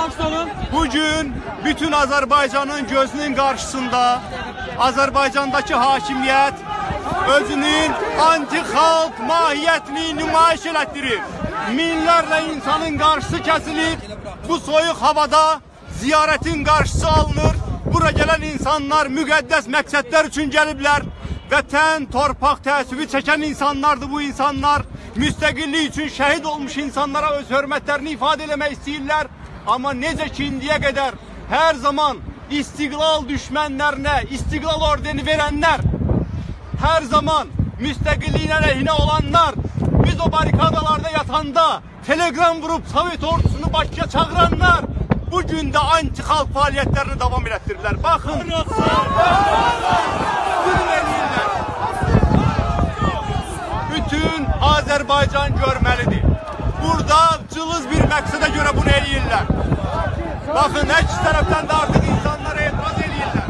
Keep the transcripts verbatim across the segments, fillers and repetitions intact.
Bugün bütün Azərbaycanın gözünün qarşısında Azərbaycandakı hakimiyyət özünün anti-xalq mahiyyətini nümayiş elətdirir. Minlərlə insanın qarşısı kəsilib, bu soyuq havada ziyarətin qarşısı alınır. Bura gələn insanlar müqəddəs məqsədlər üçün gəliblər. Vətən, torpaq təəssübü çəkən insanlardır bu insanlar. Müstəqillik üçün şəhid olmuş insanlara öz hörmətlərini ifadə eləmək istəyirlər. Amma necə ki indiyə qədər hər zaman istiqlal düşmənlərinə istiqlal ordeni verənlər, hər zaman müstəqilliyin əleyhinə olanlar, biz o barikadalarda yatanda telegram vurub Sovet ordusunu Bakıya çağıranlar bugün də anti-xalq fəaliyyətlərini davam elətdirirlər. Baxın, zülm eləyirlər. Bütün Azərbaycan görməlidir. Burada cılız bir məqsədə görə bunu eləyirlər. Baxın, hər iki tərəfdən də artıq insanlara etiraz eləyirlər.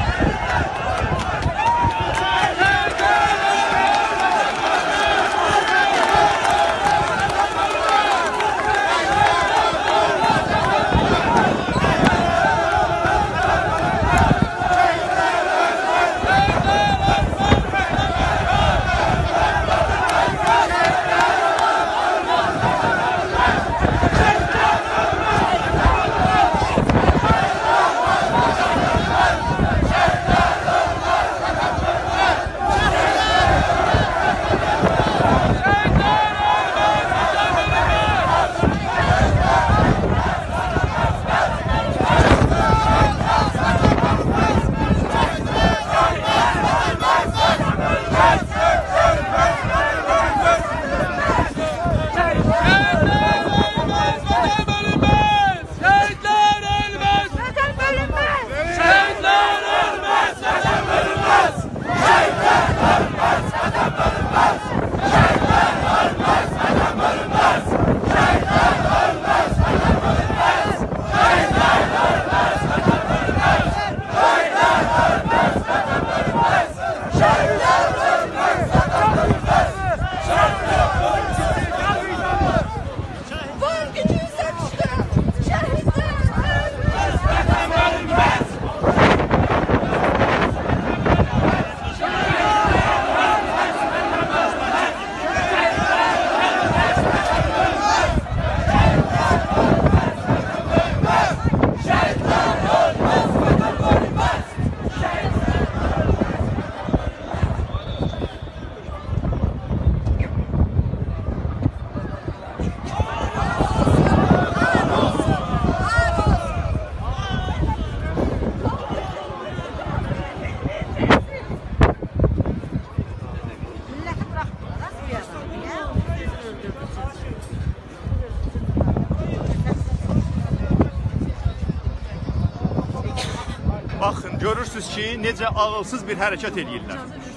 Baxın, görürsünüz ki, necə ağılsız bir hərəkət edirlər.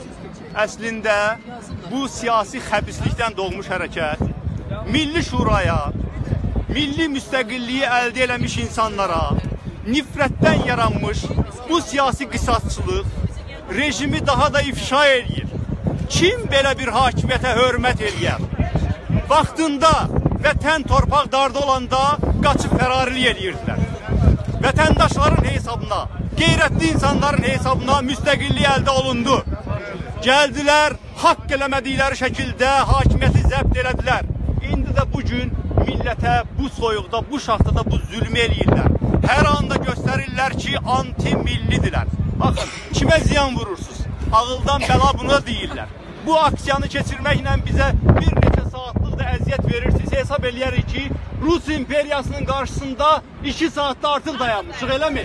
Əslində, bu siyasi xəbislikdən doğmuş hərəkət, milli şuraya, milli müstəqilliyi əldə eləmiş insanlara, nifrətdən yaranmış bu siyasi qisasçılıq rejimi daha da ifşa edir. Kim belə bir hakimiyyətə hörmət eləyər? Vaxtında vətən torpaq darda olanda qaçıb fərarili edirdilər. Vətəndaşların hesabına, qeyrətli insanların hesabına müstəqillik əldə olundu. Gəldilər, haqq eləmədikləri şəkildə hakimiyyəti zəbt elədilər. İndi də bugün millətə bu soyuqda, bu şaxtada bu zülmü eləyirlər. Hər anda göstərirlər ki, anti-millidirlər. Baxın, kimə ziyan vurursunuz? Ağıldan bəla buna deyirlər. Bu aksiyanı keçirməklə bizə bir neçə saatlıq da əziyyət verirsiniz. Hesab eləyərik ki, Rus imperiyasının qarşısında iki saatda artıq dayanmışıq, eləmi?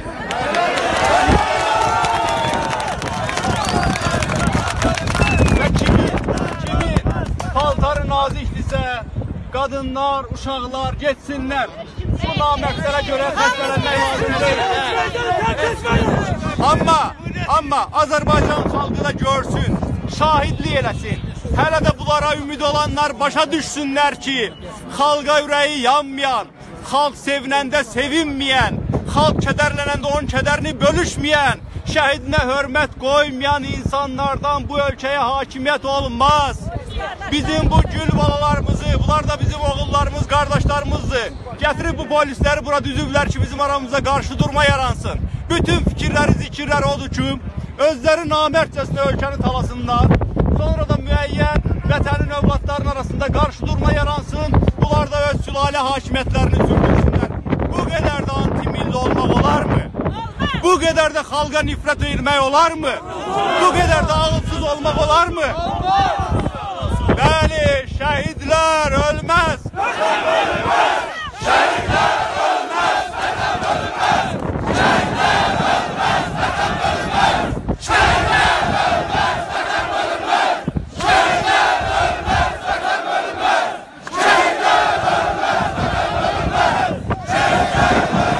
Və kimin, kimin paltarı nazikdirsə, qadınlar, uşaqlar getsinlər. Bu naməqsərə görə xəstələnmək lazımdır. Amma, amma Azərbaycan xalqı da görsün, şahidlik eləsin. Hələ də bunlara ümid olanlar başa düşsünlər ki, xalqa ürəyi yanmayan, xalq sevinəndə sevinməyən, xalq kədərlənəndə onun kədərini bölüşməyən, şəhidinə hörmət qoymayan insanlardan bu ölkəyə hakimiyyət olmaz. bizim bu gül balalarımızı, bunlar da bizim oğullarımız, kardeşlerimizdir. Getirip bu polisleri burada düzüblər ki, bizim aramızda karşı durma yaransın. Bütün fikirləri, zikirləri odur ki, özləri namərtcəsinə ölkəni talasınlar. Sonra da müəyyən vətənin övladlarının arasında karşı durma yaransın. Bunlar da öz sülalə hakimiyyətlərini sürdürsünlər. Bu qədər də anti-milli olmaq olar mı? Bu qədər də xalqa nifrət edilmək olar mı? Bu qədər də ağılsız olmaq olar mı? Bəli, şəhidlər ölməz! Vətən ölməz! Şəhidlər ölməz! Vətən ölməz! Şəhidlər ölməz! Vətən ölməz! Şəhidlər ölməz! Vətən ölməz! Şəhidlər ölməz! Vətən ölməz! Şəhidlər ölməz! Vətən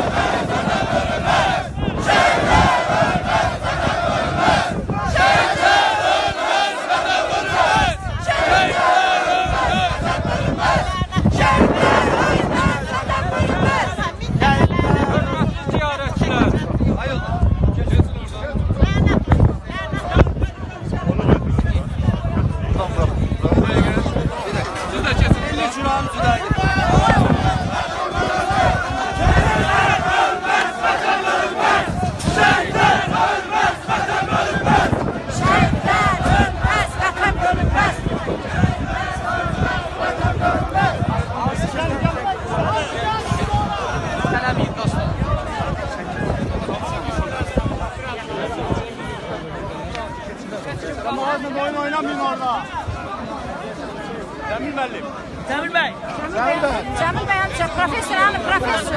oyun oynamayın orada. Cemil Bey'im. Cemil Bey. Cemil Bey. Cemil Bey amca profesör hanım profesör.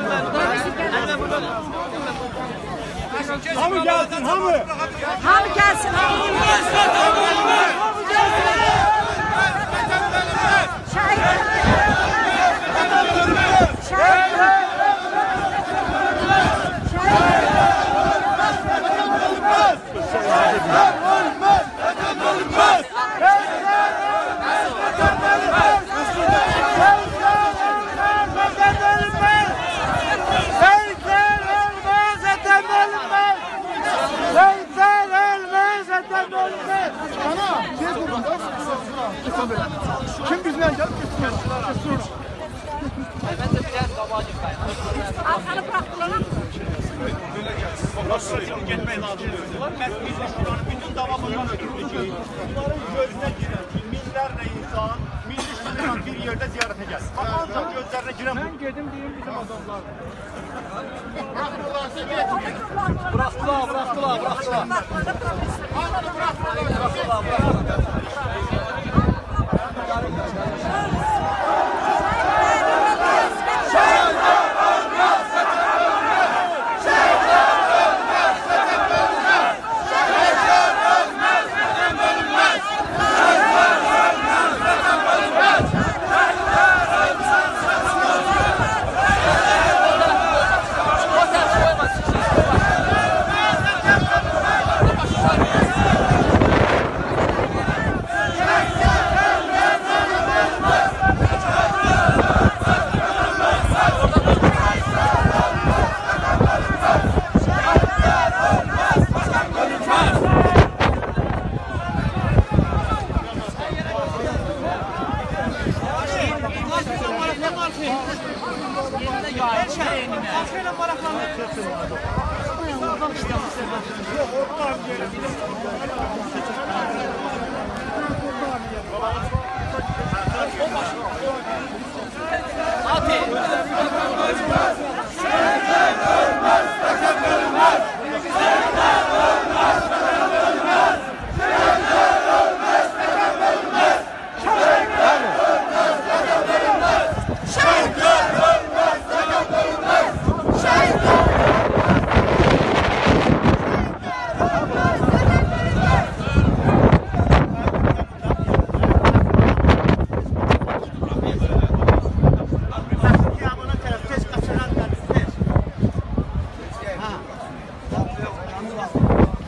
Hamı gelsin hamı. Hamı gelsin hamı. Şahit. Şahit. Kim bizden gelip götürüyor? Ben de biraz kabağa çıkayım. Arkanı bıraktılar mı? Gitmeyin ağzını. Bütün davamından ötürü ki, bunların gözüne giren binlerle insan, milli şuradan bir yerde ziyarete geldi. Ancak gözlerine giren bu. Ben girdim diyeyim bizim adamlar. Bıraktılar sizi getirin. Bıraktılar, bıraktılar, bıraktılar. Bıraktılar, bıraktılar. Ha.